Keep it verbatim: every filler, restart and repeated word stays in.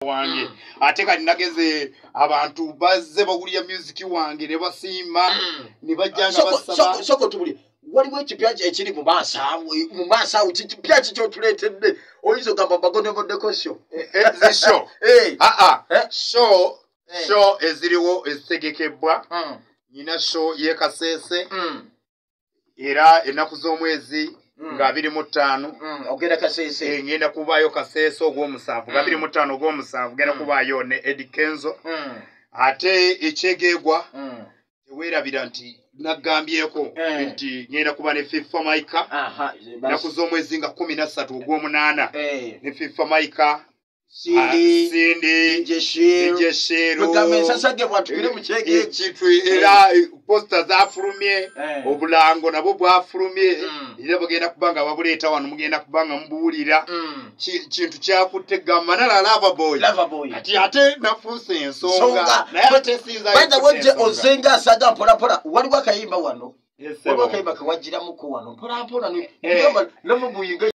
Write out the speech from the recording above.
wange ate kali nageze abantu bazze bagulya music wange ne basimba ne bajjanga basaba soko tubuli waliwo ekipya ekiri mu maasa mu maasa ekipya kyo tuleetedde oyizo gamba bagone bodeko show eh show eh a a show show eziriwo ezitegekebwa nyina show ye Kasese era enaku z'omwezi nga abiri mu ttaano ogenda Kasese ngenda kubayo Kasese ogw'omusanvu nga abiri mu ttaano ogw'omusanvu genda kubayo ne Eddie Kenzo ate ekyegegwa teweerabira nti nagambyeko nti ngenda kuba ne FIFA Maika enaku z'omwezi nga kumi na ssatu ogw'omunaana ne FIFA Maika Sindi, Sindi, Njesheru, Mugamesasage bwatugire mu kyege ekitu era posta zafulumye obulango nabo bwafulumye era bagenda kubanga babuleeta wano mugenda kubanga mbuulira kintu kyakutte gamba nala lava boy ati ate nafuuse ensonga naye ate sinza bada wajje ozenga asaga mpola mpola waliwo akayimba wano waliwo akayimba kawajjiramuko wano mpola mpola ni ngamba lava buyinga